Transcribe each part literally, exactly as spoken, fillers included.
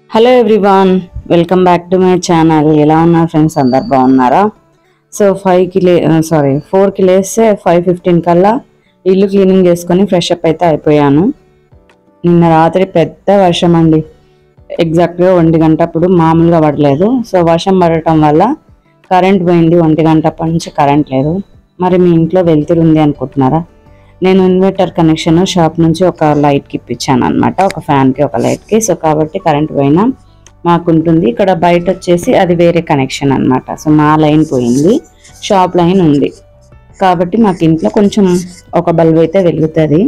Hello everyone, welcome back to my channel. ఎలా ఉన్నారు friends? అందరు బాగున్నారా? సో ఫైవ్కి లే సారీ ఫోర్కి లేస్తే ఫైవ్ ఫిఫ్టీన్ కల్లా ఇల్లు క్లీనింగ్ చేసుకొని ఫ్రెష్ అప్ అయితే అయిపోయాను. నిన్న రాత్రి పెద్ద వర్షం అండి. ఎగ్జాక్ట్గా ఒంటి గంట అప్పుడు మామూలుగా పడలేదు. సో వర్షం పడటం వల్ల కరెంట్ పోయింది. ఒంటి గంట అప్పటి నుంచి కరెంట్ లేదు. మరి మీ ఇంట్లో వెలుతురు ఉంది అనుకుంటున్నారా? నేను ఇన్వర్టర్ కనెక్షన్ షాప్ నుంచి ఒక లైట్కి ఇప్పించాను అనమాట, ఒక ఫ్యాన్కి ఒక లైట్కి. సో కాబట్టి కరెంట్ పోయినా మాకు ఉంటుంది. ఇక్కడ బయట వచ్చేసి అది వేరే కనెక్షన్ అనమాట. సో మా లైన్ పోయింది, షాప్ లైన్ ఉంది కాబట్టి మాకు ఇంట్లో కొంచెం ఒక బల్బ్ అయితే వెలుగుతుంది.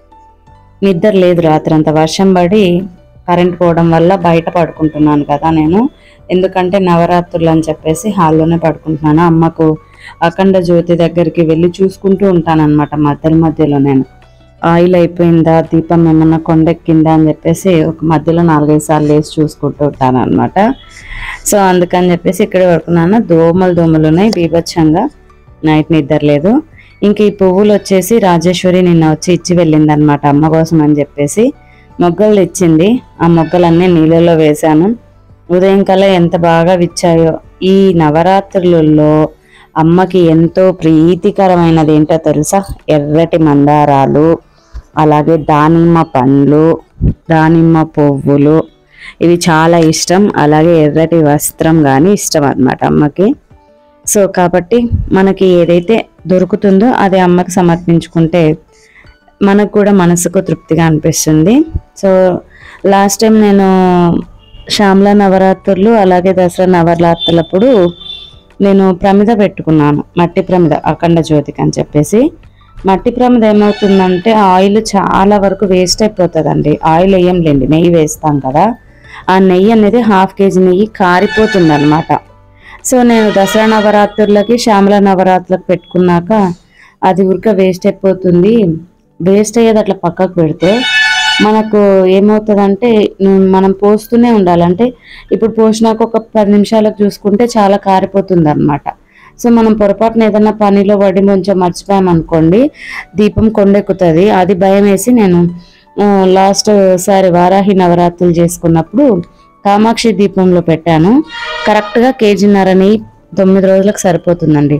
నిద్ర లేదు రాత్రి అంతా వర్షం పడి కరెంట్ పోవడం వల్ల బయట పడుకుంటున్నాను కదా నేను. ఎందుకంటే నవరాత్రులు అని చెప్పేసి హాల్లోనే పడుకుంటున్నాను. అమ్మకు అఖండ జ్యోతి దగ్గరికి వెళ్ళి చూసుకుంటూ ఉంటానన్నమాట. మధ్యలో మధ్యలో నేను ఆయిల్ అయిపోయిందా, దీపం ఏమన్నా కొండెక్కిందా అని చెప్పేసి ఒక మధ్యలో నాలుగైదు సార్లు వేసి చూసుకుంటూ ఉంటాను అనమాట. సో అందుకని చెప్పేసి ఇక్కడే పడుకున్నాను. దోమలు దోమలు ఉన్నాయి బీభత్సంగా, నైట్ నిద్ర లేదు. ఇంక ఈ పువ్వులు వచ్చేసి రాజేశ్వరి నిన్న వచ్చి ఇచ్చి వెళ్ళింది అనమాట అమ్మ కోసం అని చెప్పేసి. మొగ్గలు తెచ్చింది, ఆ మొగ్గలన్నీ నీళ్ళలో వేశాను. ఉదయం కల్లా ఎంత బాగా విచ్చాయో. ఈ నవరాత్రులలో అమ్మకి ఎంతో ప్రీతికరమైనది ఏంటో తెలుసా? ఎర్రటి మందారాలు, అలాగే దానిమ్మ పండ్లు, దానిమ్మ పువ్వులు, ఇవి చాలా ఇష్టం. అలాగే ఎర్రటి వస్త్రం కానీ ఇష్టం అన్నమాట అమ్మకి. సో కాబట్టి మనకి ఏదైతే దొరుకుతుందో అది అమ్మకి సమర్పించుకుంటే మనకు కూడా మనసుకు తృప్తిగా అనిపిస్తుంది. సో లాస్ట్ టైం నేను శ్యామల నవరాత్రులు అలాగే దసరా నవరాత్రులప్పుడు నేను ప్రమిద పెట్టుకున్నాను, మట్టి ప్రమిద అఖండ జ్యోతికి అని చెప్పేసి. మట్టి ప్రమిద ఏమవుతుందంటే ఆయిల్ చాలా వరకు వేస్ట్ అయిపోతుందండి. ఆయిల్ వేయంలేండి, నెయ్యి వేస్తాం కదా, ఆ నెయ్యి అనేది హాఫ్ కేజీ నెయ్యి కారిపోతుంది అనమాట. సో నేను దసరా నవరాత్రులకి శ్యామల నవరాత్రులకు పెట్టుకున్నాక అది ఉరక వేస్ట్ అయిపోతుంది. వేస్ట్ అయ్యేది అట్లా పక్కకు పెడితే మనకు ఏమవుతుందంటే మనం పోస్తూనే ఉండాలంటే ఇప్పుడు పోసినాక ఒక పది నిమిషాలకు చూసుకుంటే చాలా కారిపోతుంది అనమాట. సో మనం పొరపాటున ఏదైనా పనిలో పడి కొంచెం మర్చిపోయామనుకోండి, దీపం కొండెక్కుతుంది. అది భయం వేసి నేను లాస్ట్ సారి వారాహి నవరాత్రులు చేసుకున్నప్పుడు కామాక్షి దీపంలో పెట్టాను. కరెక్ట్గా కేజీన్నర నెయ్యి తొమ్మిది రోజులకు సరిపోతుందండి.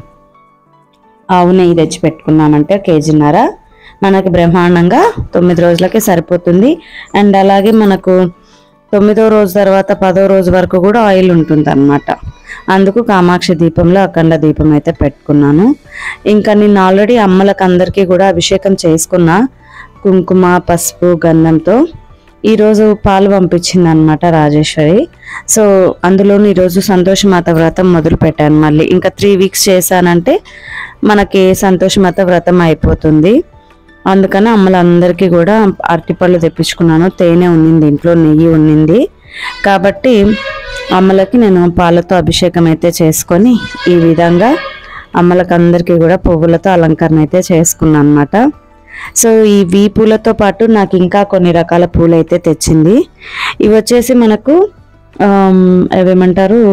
ఆవు నెయ్యి తెచ్చి పెట్టుకున్నామంటే కేజీన్నర మనకి బ్రహ్మాండంగా తొమ్మిది రోజులకే సరిపోతుంది. అండ్ అలాగే మనకు తొమ్మిదో రోజు తర్వాత పదో రోజు వరకు కూడా ఆయిల్ ఉంటుంది అనమాట. అందుకు కామాక్షి దీపంలో అఖండ దీపం అయితే పెట్టుకున్నాను. ఇంకా నేను ఆల్రెడీ అమ్మలకు అందరికీ కూడా అభిషేకం చేసుకున్నా, కుంకుమ పసుపు గంధంతో. ఈరోజు పాలు పంపించింది అనమాట రాజేశ్వరి. సో అందులోని ఈరోజు సంతోషమాత వ్రతం మొదలు పెట్టాను. మళ్ళీ ఇంకా త్రీ వీక్స్ చేశానంటే మనకి సంతోషమాత వ్రతం అయిపోతుంది. అందుకని అమ్మలందరికీ కూడా అరటిపళ్ళు తెప్పించుకున్నాను. తేనె ఉన్నింది ఇంట్లో, నెయ్యి ఉన్నింది కాబట్టి అమ్మలకి నేను పాలతో అభిషేకం అయితే చేసుకొని ఈ విధంగా అమ్మలకి అందరికీ కూడా పువ్వులతో అలంకరణ అయితే చేసుకున్నాను అనమాట. సో ఈ వీ పూలతో పాటు నాకు ఇంకా కొన్ని రకాల పూలు అయితే తెచ్చింది. ఇవి వచ్చేసి మనకు ఏమంటారు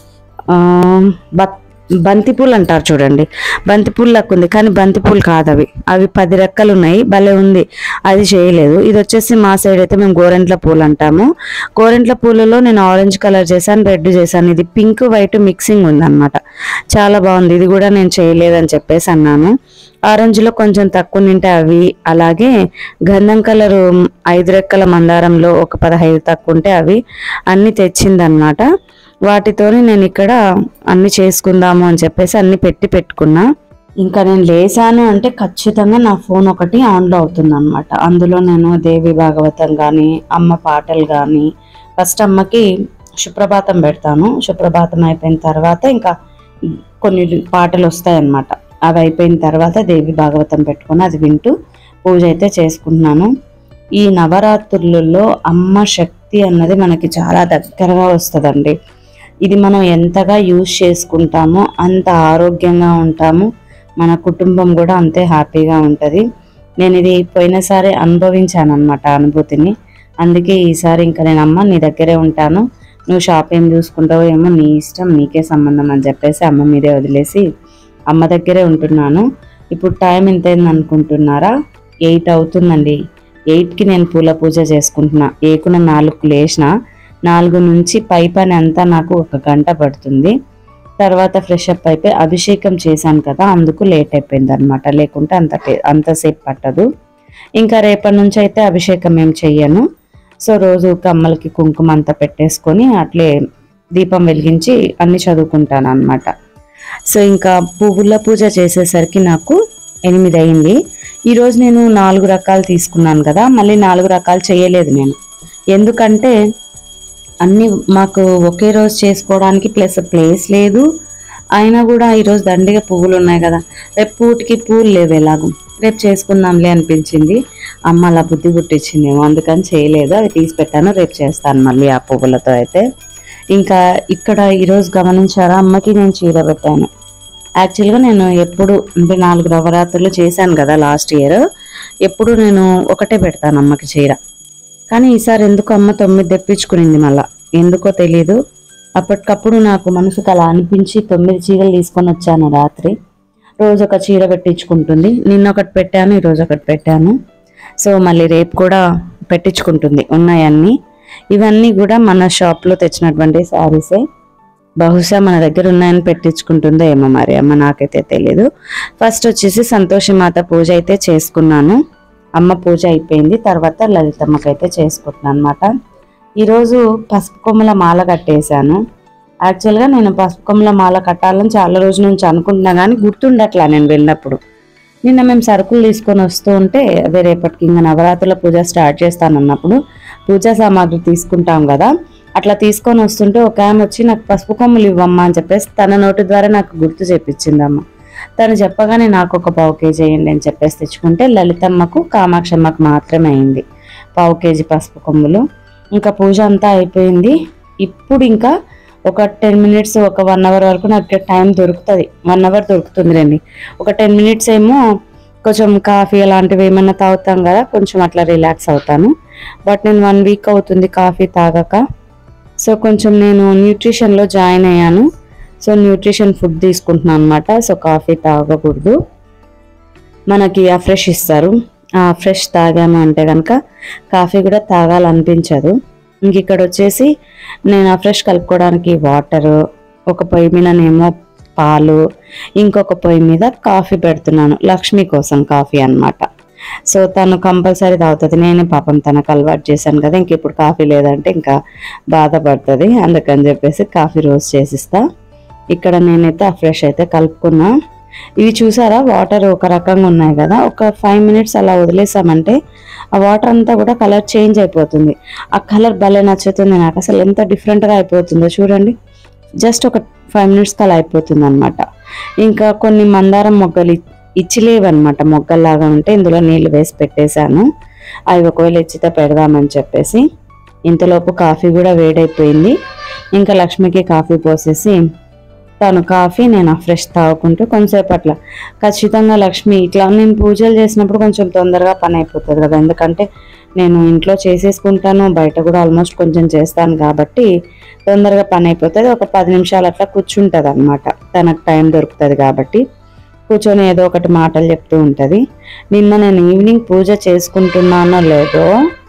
బత్ బంతిపూలు అంటారు చూడండి, బంతిపూలు లెక్క ఉంది కానీ బంతిపూలు కాదు అవి. అవి పది రెక్కలు ఉన్నాయి, భలే ఉంది. అది చేయలేదు. ఇది వచ్చేసి మా సైడ్ అయితే మేము గోరెంట్ల పూలు అంటాము. గోరెంట్ల పూలలో నేను ఆరెంజ్ కలర్ చేశాను, రెడ్ చేశాను. ఇది పింక్ వైట్ మిక్సింగ్ ఉందన్నమాట, చాలా బాగుంది. ఇది కూడా నేను చేయలేదని చెప్పేసి అన్నాను. ఆరెంజ్లో కొంచెం తక్కువ నింటే అవి, అలాగే గంధం కలరు ఐదు రెక్కల మందారంలో ఒక పదహైదు తక్కువ ఉంటే అవి అన్నీ తెచ్చిందనమాట. వాటితోని నేను ఇక్కడ అన్ని చేసుకుందాము అని చెప్పేసి అన్ని పెట్టి పెట్టుకున్నా. ఇంకా నేను లేసాను అంటే ఖచ్చితంగా నా ఫోన్ ఒకటి ఆన్లో అవుతుంది అనమాట. అందులో నేను దేవి భాగవతం కానీ అమ్మ పాటలు కానీ, ఫస్ట్ అమ్మకి సుప్రభాతం పెడతాను. సుప్రభాతం అయిపోయిన తర్వాత ఇంకా కొన్ని పాటలు వస్తాయన్నమాట. అవి అయిపోయిన తర్వాత దేవి భాగవతం పెట్టుకొని అది వింటూ పూజ అయితే చేసుకుంటున్నాను. ఈ నవరాత్రులలో అమ్మ శక్తి అన్నది మనకి చాలా దగ్గరగా వస్తుందండి. ఇది మనం ఎంతగా యూజ్ చేసుకుంటామో అంత ఆరోగ్యంగా ఉంటాము, మన కుటుంబం కూడా అంతే హ్యాపీగా ఉంటుంది. నేను ఇది పోయినసారి అనుభవించాను అనమాట అనుభూతిని. అందుకే ఈసారి ఇంకా నేను అమ్మ నీ దగ్గరే ఉంటాను, నువ్వు షాప్ ఏం చూసుకుంటావో ఏమో నీ ఇష్టం, నీకే సంబంధం అని చెప్పేసి అమ్మ మీదే వదిలేసి అమ్మ దగ్గరే ఉంటున్నాను. ఇప్పుడు టైం ఎంత అయింది అనుకుంటున్నారా? ఎయిట్ అవుతుందండి. ఎయిట్కి నేను పూల పూజ చేసుకుంటున్నా. ఏకున నాలుగు లేచిన నాలుగు నుంచి పై పని అంతా నాకు ఒక గంట పడుతుంది. తర్వాత ఫ్రెష్ అప్ అయిపోయి అభిషేకం చేశాను కదా, అందుకు లేట్ అయిపోయింది అనమాట. లేకుంటే అంత అంతసేపు పట్టదు. ఇంకా రేపటి నుంచి అయితే అభిషేకం ఏం చెయ్యను. సో రోజు కమ్మలకి కుంకుమ అంతా పెట్టేసుకొని అట్లే దీపం వెలిగించి అన్ని చదువుకుంటాను అనమాట. సో ఇంకా పువ్వుల పూజ చేసేసరికి నాకు ఎనిమిది అయింది. ఈరోజు నేను నాలుగు రకాలు తీసుకున్నాను కదా, మళ్ళీ నాలుగు రకాలు చేయలేదు నేను. ఎందుకంటే అన్నీ మాకు ఒకే రోజు చేసుకోవడానికి ప్లస్ ప్లేస్ లేదు. అయినా కూడా ఈరోజు దండిగా పువ్వులు ఉన్నాయి కదా, రేపు పూటికి పువ్వులు లేవు, ఎలాగో రేపు చేసుకుందాంలే అనిపించింది. అమ్మ అలా బుద్ధి పుట్టించిందేమో, అందుకని చేయలేదు. అవి తీసి పెట్టాను, రేపు చేస్తాను మళ్ళీ ఆ పువ్వులతో అయితే. ఇంకా ఇక్కడ ఈరోజు గమనించారా, అమ్మకి నేను చీర పెట్టాను. యాక్చువల్గా నేను ఎప్పుడు అంటే నాలుగు నవరాత్రులు చేశాను కదా లాస్ట్ ఇయర్, ఎప్పుడు నేను ఒకటే పెడతాను అమ్మకి చీర. కానీ ఈసారి ఎందుకు అమ్మ తొమ్మిది తెప్పించుకునింది మళ్ళా, ఎందుకో తెలీదు. అప్పటికప్పుడు నాకు మనసుకు అలా అనిపించి తొమ్మిది చీరలు తీసుకొని వచ్చాను రాత్రి. రోజు ఒక చీర పెట్టించుకుంటుంది. నిన్న ఒకటి పెట్టాను, ఈరోజు ఒకటి పెట్టాను. సో మళ్ళీ రేపు కూడా పెట్టించుకుంటుంది ఉన్నాయన్నీ. ఇవన్నీ కూడా మన షాప్లో తెచ్చినటువంటి శారీసే. బహుశా మన దగ్గర ఉన్నాయని పెట్టించుకుంటుందో ఏమో మరి అమ్మ, నాకైతే తెలీదు. ఫస్ట్ వచ్చేసి సంతోషి మాత పూజ అయితే చేసుకున్నాను. అమ్మ పూజ అయిపోయింది. తర్వాత లలితమ్మకైతే చేసుకుంటున్నాను అనమాట. ఈరోజు పసుపు కొమ్మల మాల కట్టేశాను. యాక్చువల్గా నేను పసుపు కొమ్మల మాల కట్టాలని చాలా రోజుల నుంచి అనుకుంటున్నా, కానీ గుర్తుండట్లా నేను వెళ్ళినప్పుడు. నిన్న మేము సరుకులు తీసుకొని వస్తూ ఉంటే, అదే రేపటికి ఇంకా నవరాత్రుల పూజ స్టార్ట్ చేస్తానన్నప్పుడు పూజా సామాగ్రి తీసుకుంటాం కదా, అట్లా తీసుకొని వస్తుంటే ఒక ఆమె వచ్చి నాకు పసుపు కొమ్ములు ఇవ్వమ్మా అని చెప్పేసి తన నోటి ద్వారా నాకు గుర్తు చెప్పించిందమ్మ. తను చెప్పగానే నాకు ఒక పావు కేజీ వేయండి అని చెప్పేసి తెచ్చుకుంటే లలితమ్మకు కామాక్షమ్మకు మాత్రమే అయింది పావు కేజీ పసుపు కొమ్ములు. ఇంకా పూజ అంతా అయిపోయింది. ఇప్పుడు ఇంకా ఒక టెన్ మినిట్స్ ఒక వన్ అవర్ వరకు నాకు టైం దొరుకుతుంది. వన్ అవర్ దొరుకుతుంది రండి. ఒక టెన్ మినిట్స్ ఏమో కొంచెం కాఫీ అలాంటివి ఏమైనా తాగుతాం కదా, కొంచెం అట్లా రిలాక్స్ అవుతాను. బట్ నేను వన్ వీక్ అవుతుంది కాఫీ తాగక. సో కొంచెం నేను న్యూట్రిషన్లో జాయిన్ అయ్యాను. సో న్యూట్రిషన్ ఫుడ్ తీసుకుంటున్నాను అనమాట. సో కాఫీ తాగకూడదు, మనకి ఆ ఫ్రెష్ ఇస్తారు. ఆ ఫ్రెష్ తాగాము అంటే కనుక కాఫీ కూడా తాగాలనిపించదు. ఇంక ఇక్కడ వచ్చేసి నేను ఆ ఫ్రెష్ కలుపుకోవడానికి వాటరు, ఒక పొయ్యి మీదనేమో పాలు, ఇంకొక పొయ్యి మీద కాఫీ పెడుతున్నాను. లక్ష్మి కోసం కాఫీ అన్నమాట. సో తను కంపల్సరీ తాగుతుంది. నేనే పాపం తనకు అలవాటు చేశాను కదా, ఇంక ఇప్పుడు కాఫీ లేదంటే ఇంకా బాధపడుతుంది. అందుకని చెప్పేసి కాఫీ రోజు చేసిస్తా. ఇక్కడ నేనైతే ఆ ఫ్రెష్ అయితే కలుపుకున్నా. ఇవి చూసారా, వాటర్ ఒక రకంగా ఉన్నాయి కదా, ఒక ఫైవ్ మినిట్స్ అలా వదిలేసామంటే ఆ వాటర్ అంతా కూడా కలర్ చేంజ్ అయిపోతుంది. ఆ కలర్ భలే నచ్చుతుంది నాకు, అసలు ఎంత డిఫరెంట్గా అయిపోతుందో చూడండి. జస్ట్ ఒక ఫైవ్ మినిట్స్కి అలా అయిపోతుంది అనమాట. ఇంకా కొన్ని మందారం మొగ్గలు ఇచ్చిలేవన్నమాట, మొగ్గల్లాగా ఉంటే ఇందులో నీళ్ళు వేసి పెట్టేశాను. అవి ఒకవేళ ఇచ్చితే పెడదామని చెప్పేసి. ఇంతలోపు కాఫీ కూడా వేడైపోయింది. ఇంకా లక్ష్మికి కాఫీ పోసేసి తను కాఫీ, నేను ఫ్రెష్ తాగుకుంటూ కొంచెంసేపు అట్లా. ఖచ్చితంగా లక్ష్మి ఇట్లా నేను పూజలు చేసినప్పుడు కొంచెం తొందరగా పని అయిపోతుంది కదా, ఎందుకంటే నేను ఇంట్లో చేసేసుకుంటాను, బయట కూడా ఆల్మోస్ట్ కొంచెం చేస్తాను కాబట్టి తొందరగా పని అయిపోతుంది. ఒక పది నిమిషాలు అట్లా కూర్చుంటుంది అనమాట, తనకు టైం దొరుకుతుంది కాబట్టి. కూర్చొని ఏదో ఒకటి మాటలు చెప్తూ ఉంటుంది. నిన్న నేను ఈవినింగ్ పూజ చేసుకుంటున్నానో లేదో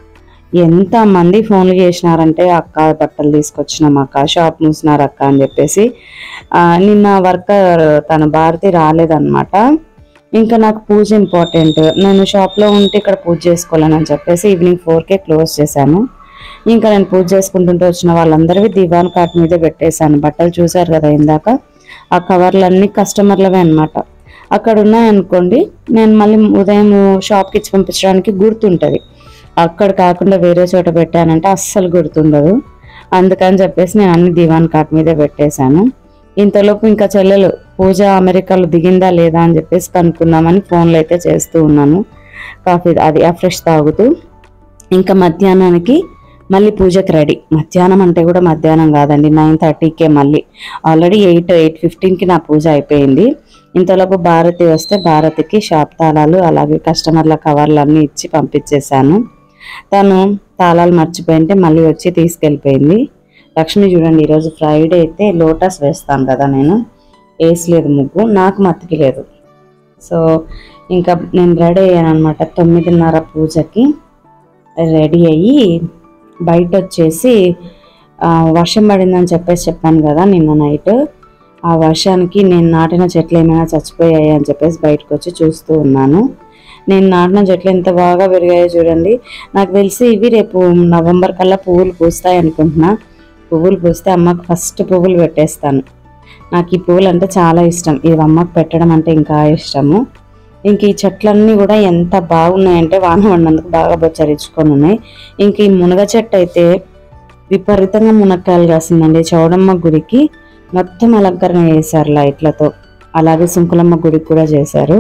ఎంతమంది ఫోన్లు చేసినారంటే, అక్క బట్టలు తీసుకొచ్చినాం అక్క, షాప్ మూసినారు అక్క అని చెప్పేసి. నిన్న వర్కర్ తన భారతి రాలేదన్నమాట. ఇంకా నాకు పూజ ఇంపార్టెంట్, నేను షాప్లో ఉంటే ఇక్కడ పూజ చేసుకోవాలని చెప్పేసి ఈవినింగ్ ఫోర్కే క్లోజ్ చేశాను. ఇంకా నేను పూజ చేసుకుంటుంటే వచ్చిన వాళ్ళందరివి దివాన్ కాట్ మీదే పెట్టేశాను. బట్టలు చూసారు కదా ఇందాక, ఆ కవర్లన్నీ కస్టమర్లవే అనమాట. అక్కడ ఉన్నాయనుకోండి, నేను మళ్ళీ ఉదయం షాప్కి ఇచ్చి పంపించడానికి గుర్తుంటుంది. అక్కడ కాకుండా వేరే చోట పెట్టానంటే అస్సలు గుర్తుండదు. అందుకని చెప్పేసి నేను అన్ని దివాన్ కాట్ మీదే పెట్టేశాను. ఇంతలోపు ఇంకా చెల్లెలు పూజ అమెరికాలో దిగిందా లేదా అని చెప్పేసి కనుక్కుందామని ఫోన్లు అయితే చేస్తూ ఉన్నాను. కాఫీ అది ఆ ఫ్రెష్ తాగుతూ. ఇంకా మధ్యాహ్నానికి మళ్ళీ పూజకి రెడీ. మధ్యాహ్నం అంటే కూడా మధ్యాహ్నం కాదండి, నైన్ థర్టీకే మళ్ళీ. ఆల్రెడీ ఎయిట్ ఎయిట్ ఫిఫ్టీన్కి నా పూజ అయిపోయింది. ఇంతలోపు భారతి వస్తే భారతికి షాప్ తాళాలు అలాగే కస్టమర్ల కవర్లు అన్నీ ఇచ్చి పంపించేశాను. తను తాళాలు మర్చిపోయింటే మళ్ళీ వచ్చి తీసుకెళ్ళిపోయింది. లక్ష్మి చూడండి, ఈరోజు ఫ్రైడే అయితే లోటస్ వేస్తాను కదా, నేను వేసలేదు ముగ్గు, నాకు మతికి లేదు. సో ఇంకా నేను రెడీ అయ్యాను అనమాట. తొమ్మిదిన్నర పూజకి రెడీ అయ్యి బయట వచ్చేసి వర్షం పడిందని చెప్పేసి చెప్పాను కదా నిన్న నైట్. ఆ వర్షానికి నేను నాటిన చెట్లు ఏమైనా చచ్చిపోయాయి అని చెప్పేసి బయటకు వచ్చి చూస్తూ ఉన్నాను. నేను నాటిన చెట్లు ఎంత బాగా పెరిగాయో చూడండి. నాకు తెలిసి ఇవి రేపు నవంబర్ కల్లా పువ్వులు పూస్తాయి అనుకుంటున్నా. పువ్వులు పూస్తే అమ్మకు ఫస్ట్ పువ్వులు పెట్టేస్తాను. నాకు ఈ పువ్వులు అంటే చాలా ఇష్టం. ఇవి అమ్మకు పెట్టడం అంటే ఇంకా ఇష్టము. ఇంక ఈ చెట్లన్నీ కూడా ఎంత బాగున్నాయంటే వాన పడినందుకు బాగా బొచ్చరించుకొని ఉన్నాయి. ఇంక ఈ మునగ చెట్టు అయితే విపరీతంగా మునక్కాయలు కాసిందండి. చౌడమ్మ గుడికి మొత్తం అలంకరణ చేశారు లైట్లతో. అలాగే సుంకులమ్మ గుడికి కూడా చేశారు.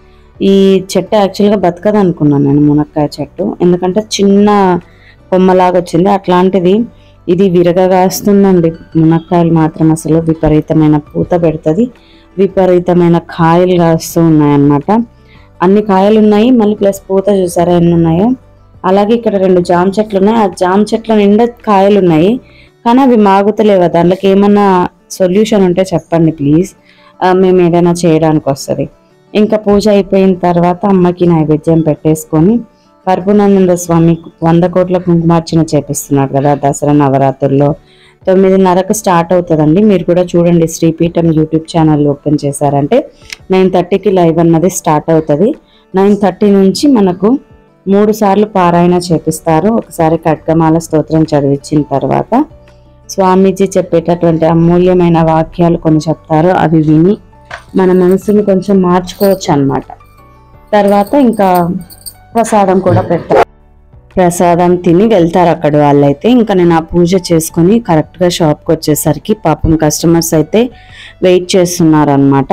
ఈ చెట్టు యాక్చువల్గా బతకదు అనుకున్నాను నేను, మునక్కాయ చెట్టు, ఎందుకంటే చిన్న కొమ్మలాగా వచ్చింది. అట్లాంటిది ఇది విరగగాస్తుందండి. మునక్కాయలు మాత్రం అసలు విపరీతమైన పూత పెడుతుంది, విపరీతమైన కాయలు కాస్తూ ఉన్నాయన్నమాట. అన్ని కాయలు ఉన్నాయి, మళ్ళీ ప్లస్ పూత చూసారా ఎన్ని ఉన్నాయో. అలాగే ఇక్కడ రెండు జామ చెట్లు ఉన్నాయి. ఆ జామ చెట్ల నిండా కాయలు ఉన్నాయి, కానీ అవి మాగుతలేవు. దాంట్లోకి ఏమన్నా సొల్యూషన్ ఉంటే చెప్పండి ప్లీజ్, మేము ఏదైనా చేయడానికి వస్తుంది. ఇంకా పూజ అయిపోయిన తర్వాత అమ్మకి నైవేద్యం పెట్టేసుకొని పరిపూర్ణానంద స్వామి వంద కోట్ల కుంకుమార్చన చేపిస్తున్నాడు కదా దసరా నవరాత్రుల్లో. తొమ్మిదిన్నరకు స్టార్ట్ అవుతుందండి. మీరు కూడా చూడండి, శ్రీపీఠం యూట్యూబ్ ఛానల్ ఓపెన్ చేశారంటే నైన్ థర్టీకి లైవ్ అన్నది స్టార్ట్ అవుతుంది. నైన్ థర్టీ నుంచి మనకు మూడు సార్లు పారాయణ చేపిస్తారు. ఒకసారి ఖడ్గమాల స్తోత్రం చదివించిన తర్వాత స్వామీజీ చెప్పేటటువంటి అమూల్యమైన వాక్యాలు కొన్ని చెప్తారు. అవి విని మన మనసుని కొంచెం మార్చుకోవచ్చు అన్నమాట. తర్వాత ఇంకా ప్రసాదం కూడా పెడతారు. ప్రసాదం తిని వెళ్తారు అక్కడ వాళ్ళైతే. ఇంకా నేను ఆ పూజ చేసుకొని కరెక్ట్గా షాప్కి వచ్చేసరికి పాపం కస్టమర్స్ అయితే వెయిట్ చేస్తున్నారు అనమాట.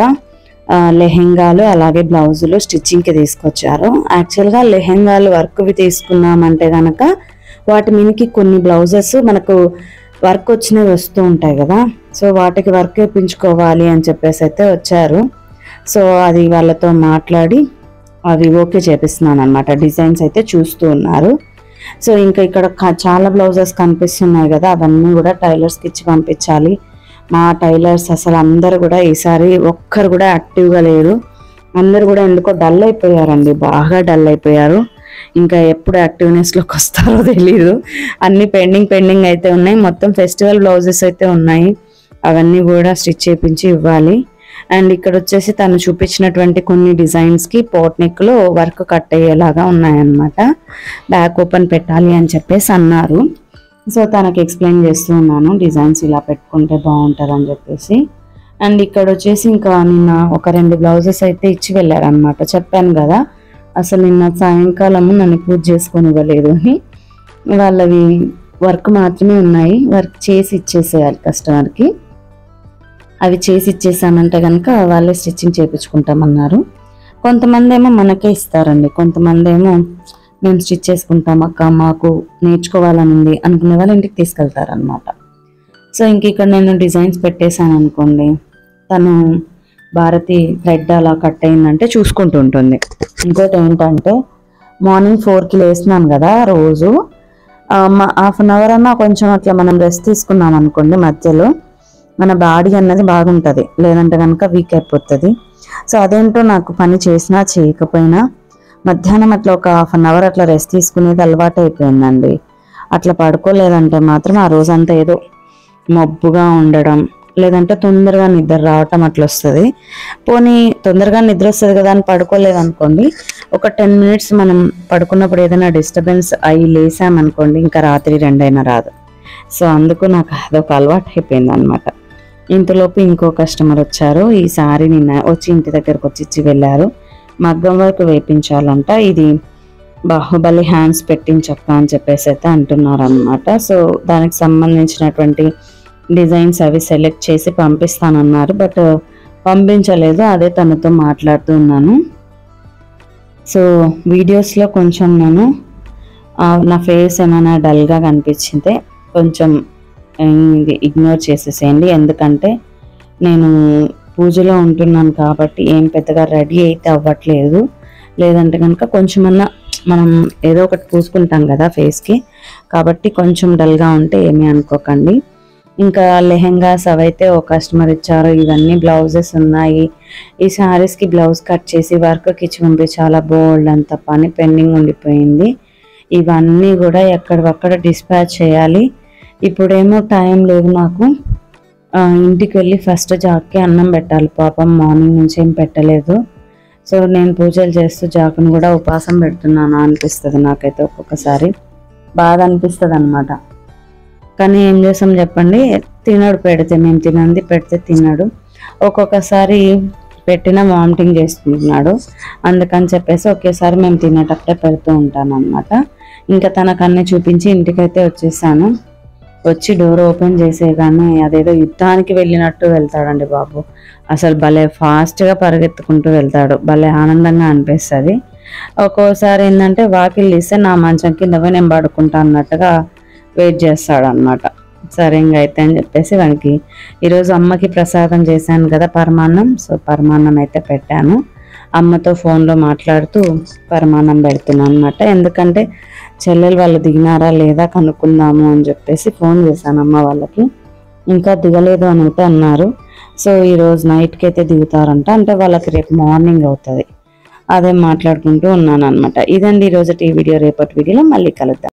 లెహెంగాలు అలాగే బ్లౌజులు స్టిచ్చింగ్కి తీసుకొచ్చారు. యాక్చువల్గా లెహెంగాలు వర్క్వి తీసుకున్నామంటే కనుక వాటి మీదకి కొన్ని బ్లౌజెస్ మనకు వర్క్ వచ్చినవి వస్తూ ఉంటాయి కదా, సో వాటికి వర్క్ వేయించుకోవాలి అని చెప్పేసి అయితే వచ్చారు. సో అది వాళ్ళతో మాట్లాడి అవి ఓకే చేపిస్తున్నాను అనమాట. డిజైన్స్ అయితే చూస్తూ ఉన్నారు. సో ఇంకా ఇక్కడ చాలా బ్లౌజెస్ కనిపిస్తున్నాయి కదా, అవన్నీ కూడా టైలర్స్కి ఇచ్చి పంపించాలి. మా టైలర్స్ అసలు అందరు కూడా ఈసారి ఒక్కరు కూడా యాక్టివ్గా లేరు. అందరు కూడా ఎందుకో డల్ అయిపోయారండి, బాగా డల్ అయిపోయారు. ఇంకా ఎప్పుడు యాక్టివ్నెస్లోకి వస్తారో తెలీదు. అన్ని పెండింగ్ పెండింగ్ అయితే ఉన్నాయి. మొత్తం ఫెస్టివల్ బ్లౌజెస్ అయితే ఉన్నాయి, అవన్నీ కూడా స్టిచ్ చేయించి ఇవ్వాలి. అండ్ ఇక్కడ వచ్చేసి తను చూపించినటువంటి కొన్ని డిజైన్స్కి పోట్ నెక్లో వర్క్ కట్ అయ్యేలాగా ఉన్నాయన్నమాట. బ్యాక్ ఓపెన్ పెట్టాలి అని చెప్పేసి అన్నారు. సో తనకి ఎక్స్ప్లెయిన్ చేస్తూ ఉన్నాను, డిజైన్స్ ఇలా పెట్టుకుంటే బాగుంటుంది అని చెప్పేసి. అండ్ ఇక్కడ వచ్చేసి ఇంకా నిన్న ఒక రెండు బ్లౌజెస్ అయితే ఇచ్చి వెళ్ళారనమాట. చెప్పాను కదా అసలు నిన్న సాయంకాలము నన్ను పూజ చేసుకొని ఇవ్వలేదు అని. వాళ్ళవి వర్క్ మాత్రమే ఉన్నాయి, వర్క్ చేసి ఇచ్చేసేయాలి కస్టమర్కి. అవి చేసి ఇచ్చేసామంటే కనుక వాళ్ళే స్టిచ్చింగ్ చేయించుకుంటామన్నారు. కొంతమంది ఏమో మనకే ఇస్తారండి, కొంతమంది ఏమో మేము స్టిచ్ చేసుకుంటాం అక్క, మాకు నేర్చుకోవాలని ఉంది అనుకునే వాళ్ళు ఇంటికి తీసుకెళ్తారనమాట. సో ఇంక ఇక్కడ నేను డిజైన్స్ పెట్టేశాను అనుకోండి, తను భారతి థ్రెడ్ అలా కట్ అయిందంటే చూసుకుంటూ ఉంటుంది. ఇంకోటి ఏంటంటే మార్నింగ్ ఫోర్కి లేస్తున్నాను కదా రోజు, హాఫ్ అన్ అవర్ అన్నా కొంచెం అట్లా మనం రెస్ట్ తీసుకున్నాం అనుకోండి మధ్యలో, మన బాడీ అన్నది బాగుంటుంది, లేదంటే కనుక వీక్ అయిపోతుంది. సో అదేంటో నాకు పని చేసినా చేయకపోయినా మధ్యాహ్నం అట్లా ఒక హాఫ్ అన్ అవర్ అట్లా రెస్ట్ తీసుకునేది అలవాటు అయిపోయిందండి. అట్లా పడుకోలేదంటే మాత్రం ఆ రోజంతా ఏదో మబ్బుగా ఉండడం, లేదంటే తొందరగా నిద్ర రావటం అట్లా వస్తుంది. పోనీ తొందరగా నిద్ర వస్తుంది కదా అని పడుకోలేదనుకోండి, ఒక టెన్ మినిట్స్ మనం పడుకున్నప్పుడు ఏదైనా డిస్టర్బెన్స్ అయ్యి లేసామనుకోండి, ఇంకా రాత్రి రెండైనా రాదు. సో అందుకు నాకు అదొక అలవాటు అయిపోయింది అనమాట. ఇంతలోపు ఇంకో కస్టమర్ వచ్చారు. ఈ సారీ నిన్న వచ్చి ఇంటి దగ్గరకు వచ్చి ఇచ్చి వెళ్ళారు. మగ్గం వరకు వేయించాలంట, ఇది బాహుబలి హ్యాండ్స్ పెట్టించక్క అని చెప్పేసి అయితే అంటున్నారు అనమాట. సో దానికి సంబంధించినటువంటి డిజైన్స్ అవి సెలెక్ట్ చేసి పంపిస్తానన్నారు, బట్ పంపించలేదు. అదే తనతో మాట్లాడుతూ ఉన్నాను. సో వీడియోస్లో కొంచెం నేను నా ఫేస్ ఏమైనా డల్గా కనిపించింటే కొంచెం ఇగ్నోర్ చేసేసేయండి, ఎందుకంటే నేను పూజలో ఉంటున్నాను కాబట్టి ఏం పెద్దగా రెడీ అయితే అవ్వట్లేదు. లేదంటే కనుక కొంచెమన్నా మనం ఏదో ఒకటి పూసుకుంటాం కదా ఫేస్కి, కాబట్టి కొంచెం డల్గా ఉంటే ఏమీ అనుకోకండి. ఇంకా లెహెంగాస్ అవైతే ఒక కస్టమర్ ఇచ్చారు. ఇవన్నీ బ్లౌజెస్ ఉన్నాయి. ఈ శారీస్కి బ్లౌజ్ కట్ చేసి వర్క్కి ఇచ్చి పంపి చాలా బోల్డ్ అంత పని పెండింగ్ ఉండిపోయింది. ఇవన్నీ కూడా ఎక్కడొక్కడ డిస్పాచ్ చేయాలి. ఇప్పుడేమో టైం లేదు నాకు. ఇంటికి వెళ్ళి ఫస్ట్ జాక్కి అన్నం పెట్టాలి, పాపం మార్నింగ్ నుంచి ఏం పెట్టలేదు. సో నేను పూజలు చేస్తూ జాకును కూడా ఉపవాసం పెడుతున్నాను అనిపిస్తుంది నాకైతే. ఒక్కొక్కసారి బాధ అనిపిస్తుంది అనమాట. కానీ ఏం చేస్తాం చెప్పండి, తినడు. పెడితే మేము తినంది పెడితే తినడు. ఒక్కొక్కసారి పెట్టిన వామిటింగ్ చేసుకుంటున్నాడు. అందుకని చెప్పేసి ఒకేసారి మేము తినేటప్పుడే పెడుతూ ఉంటాను అనమాట. ఇంకా తనకు అన్నీ చూపించి ఇంటికైతే వచ్చేసాను. వచ్చి డోర్ ఓపెన్ చేసేగానే అదేదో యుద్ధానికి వెళ్ళినట్టు వెళ్తాడండి బాబు. అసలు భలే ఫాస్ట్గా పరిగెత్తుకుంటూ వెళ్తాడు, భలే ఆనందంగా అనిపిస్తుంది. ఒక్కోసారి ఏంటంటే వాకిల్ తీస్తే నా మంచం కింద పోయి నేను పడుకుంటా అన్నట్టుగా వెయిట్ చేస్తాడు అనమాట. సరే ఇంకా అయితే అని చెప్పేసి వానికి ఈరోజు అమ్మకి ప్రసాదం చేశాను కదా పరమాన్నం. సో పరమాన్నం అయితే పెట్టాను. అమ్మతో ఫోన్లో మాట్లాడుతూ పరమాన్నం పెడుతున్నాను అనమాట. ఎందుకంటే చెల్లెలు వాళ్ళు దిగినారా లేదా కనుక్కుందాము అని చెప్పేసి ఫోన్ చేశాను అమ్మ వాళ్ళకి. ఇంకా దిగలేదు అని అయితే అన్నారు. సో ఈరోజు నైట్కి అయితే దిగుతారంట, అంటే వాళ్ళకి రేపు మార్నింగ్ అవుతుంది. అదే మాట్లాడుకుంటూ ఉన్నాను అనమాట. ఇదండి ఈరోజు ఈ వీడియో. రేపటి వీడియోలో మళ్ళీ కలుద్దాం.